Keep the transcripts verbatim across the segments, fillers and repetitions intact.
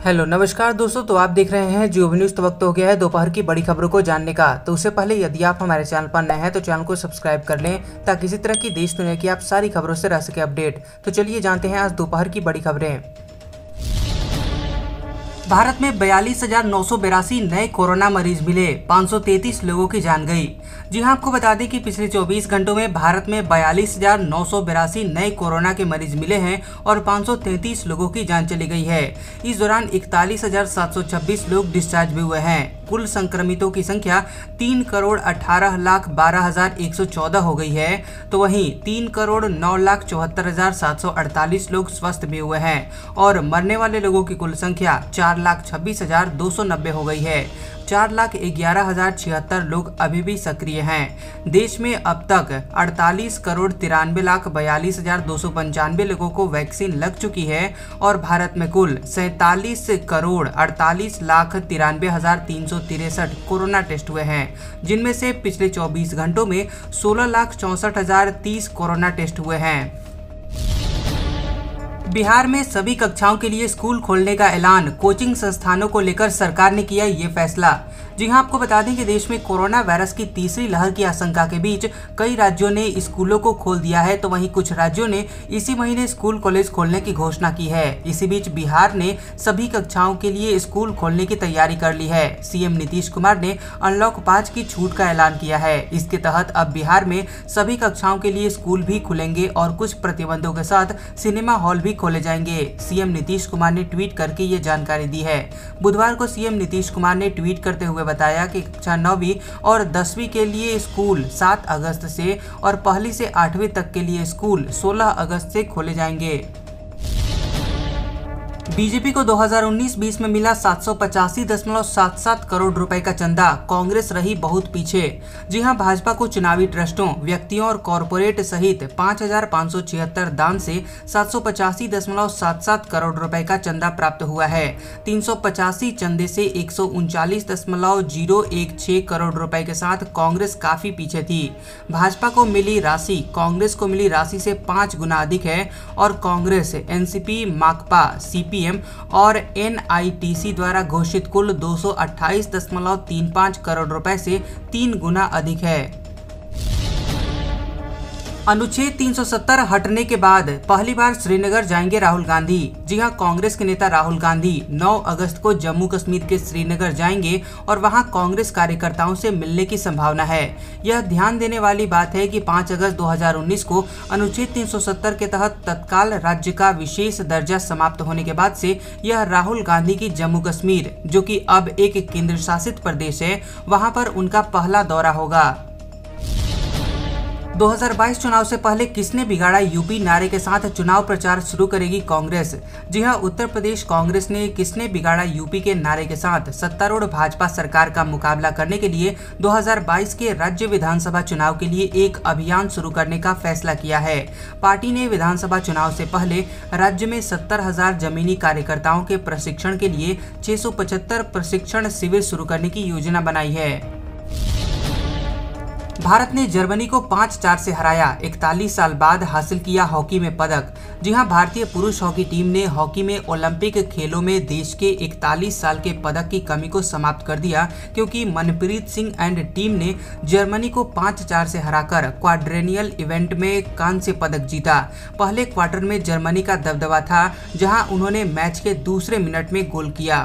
Hello नमस्कार दोस्तों, तो आप देख रहे हैं जियो न्यूज़। तो वक्त हो गया है दोपहर की बड़ी खबरों को जानने का। तो उससे पहले यदि आप हमारे चैनल पर नए हैं तो चैनल को सब्सक्राइब कर लें ताकि इसी तरह की देश दुनिया की आप सारी खबरों से रह सके अपडेट। तो चलिए जानते हैं आज दोपहर की बड़ी खबरें। भारत में बयालीस हजार नौ सौ बेरासी नए कोरोना मरीज मिले, पाँच सौ तैंतीस लोगों की जान गई। जी हां, आपको बता दें कि पिछले चौबीस घंटों में भारत में बयालीस हजार नौ सौ बेरासी नए कोरोना के मरीज मिले हैं और पाँच सौ तैंतीस लोगों की जान चली गई है। इस दौरान इकतालीस हजार सात सौ छब्बीस लोग डिस्चार्ज भी हुए हैं। कुल संक्रमितों की संख्या तीन करोड़ अठारह लाख बारह हजार एक सौ चौदह हो गई है, तो वहीं तीन करोड़ नौ लाख चौहत्तर हजार सात सौ अड़तालीस लोग स्वस्थ भी हुए हैं और मरने वाले लोगों की कुल संख्या चार लाख छब्बीस हजार दो सौ नब्बे हो गई है। चार लाख ग्यारह हजार छिहत्तर लोग अभी भी सक्रिय हैं। देश में अब तक अड़तालीस करोड़ तिरानवे लाख बयालीस हजार दो सौ पंचानवे लोगों को वैक्सीन लग चुकी है और भारत में कुल सैतालीस करोड़ अड़तालीस लाख तिरानवे हजार तीन सौ तिरसठ कोरोना टेस्ट हुए हैं, जिनमें से पिछले चौबीस घंटों में सोलह लाख चौसठ हजार तीस कोरोना टेस्ट हुए हैं। बिहार में सभी कक्षाओं के लिए स्कूल खोलने का ऐलान, कोचिंग संस्थानों को लेकर सरकार ने किया ये फैसला। जी हां, आपको बता दें कि देश में कोरोना वायरस की तीसरी लहर की आशंका के बीच कई राज्यों ने स्कूलों को खोल दिया है, तो वहीं कुछ राज्यों ने इसी महीने स्कूल कॉलेज खोलने की घोषणा की है। इसी बीच बिहार ने सभी कक्षाओं के लिए स्कूल खोलने की तैयारी कर ली है। सीएम नीतीश कुमार ने अनलॉक पाँच की छूट का ऐलान किया है। इसके तहत अब बिहार में सभी कक्षाओं के लिए स्कूल भी खुलेंगे और कुछ प्रतिबंधों के साथ सिनेमा हॉल भी खोले जाएंगे। सीएम नीतीश कुमार ने ट्वीट करके ये जानकारी दी है। बुधवार को सीएम नीतीश कुमार ने ट्वीट करते हुए बताया कि कक्षा नौवीं और दसवीं के लिए स्कूल सात अगस्त से और पहली से आठवीं तक के लिए स्कूल सोलह अगस्त से खोले जाएंगे। बीजेपी को दो हज़ार उन्नीस बीस में मिला सात सौ पचासी दशमलव सात सात करोड़ रुपए का चंदा, कांग्रेस रही बहुत पीछे। जी हां, भाजपा को चुनावी ट्रस्टों, व्यक्तियों और कॉरपोरेट सहित पाँच हजार पाँच सौ छिहत्तर दान से सात सौ पचासी दशमलव सात सात करोड़ रुपए का चंदा प्राप्त हुआ है। तीन सौ पचासी चंदे से एक सौ उनचालीस दशमलव जीरो एक छह करोड़ रुपए के साथ कांग्रेस काफी पीछे थी। भाजपा को मिली राशि कांग्रेस को मिली राशि से पाँच गुना अधिक है और कांग्रेस, एनसीपी, माकपा, सीपीएम और एनआईटीसी द्वारा घोषित कुल दो सौ अट्ठाईस दशमलव तीन पाँच करोड़ रुपए से तीन गुना अधिक है। अनुच्छेद तीन सौ सत्तर हटने के बाद पहली बार श्रीनगर जाएंगे राहुल गांधी। जी हां, कांग्रेस के नेता राहुल गांधी नौ अगस्त को जम्मू कश्मीर के श्रीनगर जाएंगे और वहां कांग्रेस कार्यकर्ताओं से मिलने की संभावना है। यह ध्यान देने वाली बात है कि पाँच अगस्त दो हज़ार उन्नीस को अनुच्छेद तीन सौ सत्तर के तहत तत्काल राज्य का विशेष दर्जा समाप्त होने के बाद से यह राहुल गांधी की जम्मू कश्मीर, जो कि अब एक केंद्र शासित प्रदेश है, वहां पर उनका पहला दौरा होगा। दो हज़ार बाईस चुनाव से पहले किसने बिगाड़ा यूपी नारे के साथ चुनाव प्रचार शुरू करेगी कांग्रेस। जी हां, उत्तर प्रदेश कांग्रेस ने किसने बिगाड़ा यूपी के नारे के साथ सत्तारूढ़ भाजपा सरकार का मुकाबला करने के लिए दो हज़ार बाईस के राज्य विधानसभा चुनाव के लिए एक अभियान शुरू करने का फैसला किया है। पार्टी ने विधानसभा चुनाव से पहले राज्य में सत्तर हजार जमीनी कार्यकर्ताओं के प्रशिक्षण के लिए छह सौ पचहत्तर प्रशिक्षण शिविर शुरू करने की योजना बनाई है। भारत ने जर्मनी को पाँच चार से हराया, इकतालीस साल बाद हासिल किया हॉकी में पदक। जी हां, भारतीय पुरुष हॉकी टीम ने हॉकी में ओलंपिक खेलों में देश के इकतालीस साल के पदक की कमी को समाप्त कर दिया, क्योंकि मनप्रीत सिंह एंड टीम ने जर्मनी को पाँच चार से हराकर क्वाड्रेनियल इवेंट में कांस्य पदक जीता। पहले क्वार्टर में जर्मनी का दबदबा था, जहां उन्होंने मैच के दूसरे मिनट में गोल किया।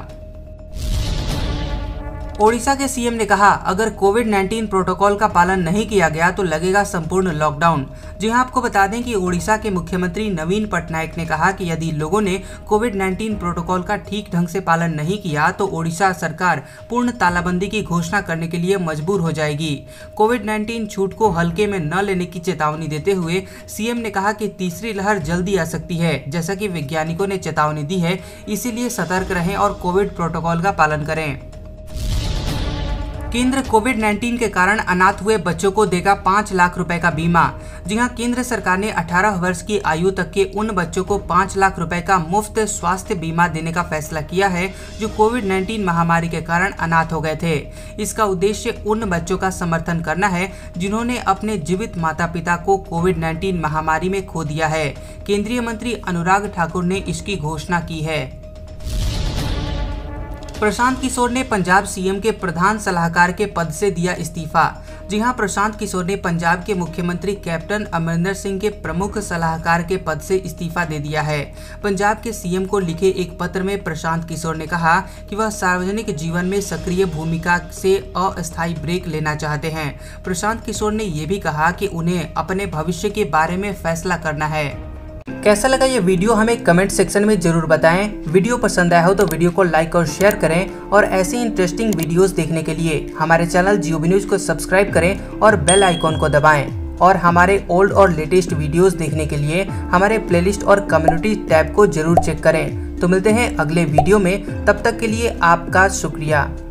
ओडिशा के सीएम ने कहा, अगर कोविड उन्नीस प्रोटोकॉल का पालन नहीं किया गया तो लगेगा संपूर्ण लॉकडाउन। जी हां, आपको बता दें कि ओडिशा के मुख्यमंत्री नवीन पटनायक ने कहा कि यदि लोगों ने कोविड उन्नीस प्रोटोकॉल का ठीक ढंग से पालन नहीं किया तो ओडिशा सरकार पूर्ण तालाबंदी की घोषणा करने के लिए मजबूर हो जाएगी। कोविड उन्नीस छूट को हल्के में न लेने की चेतावनी देते हुए सीएम ने कहा कि तीसरी लहर जल्दी आ सकती है, जैसा कि वैज्ञानिकों ने चेतावनी दी है, इसीलिए सतर्क रहें और कोविड प्रोटोकॉल का पालन करें। केंद्र कोविड उन्नीस के कारण अनाथ हुए बच्चों को देगा पाँच लाख रुपए का बीमा। जी हां, केंद्र सरकार ने अठारह वर्ष की आयु तक के उन बच्चों को पाँच लाख रुपए का मुफ्त स्वास्थ्य बीमा देने का फैसला किया है जो कोविड उन्नीस महामारी के कारण अनाथ हो गए थे। इसका उद्देश्य उन बच्चों का समर्थन करना है जिन्होंने अपने जीवित माता पिता को कोविड उन्नीस महामारी में खो दिया है। केंद्रीय मंत्री अनुराग ठाकुर ने इसकी घोषणा की है। प्रशांत किशोर ने पंजाब सीएम के प्रधान सलाहकार के पद से दिया इस्तीफा। जी हां, प्रशांत किशोर ने पंजाब के मुख्यमंत्री कैप्टन अमरिंदर सिंह के प्रमुख सलाहकार के पद से इस्तीफा दे दिया है। पंजाब के सीएम को लिखे एक पत्र में प्रशांत किशोर ने कहा कि वह सार्वजनिक जीवन में सक्रिय भूमिका से अस्थायी ब्रेक लेना चाहते हैं। प्रशांत किशोर ने यह भी कहा कि उन्हें अपने भविष्य के बारे में फैसला करना है। कैसा लगा ये वीडियो हमें कमेंट सेक्शन में जरूर बताएं। वीडियो पसंद आया हो तो वीडियो को लाइक और शेयर करें और ऐसी इंटरेस्टिंग वीडियोस देखने के लिए हमारे चैनल जियो बी न्यूज को सब्सक्राइब करें और बेल आइकॉन को दबाएं। और हमारे ओल्ड और लेटेस्ट वीडियोस देखने के लिए हमारे प्लेलिस्ट और कम्युनिटी टैब को जरूर चेक करें। तो मिलते हैं अगले वीडियो में, तब तक के लिए आपका शुक्रिया।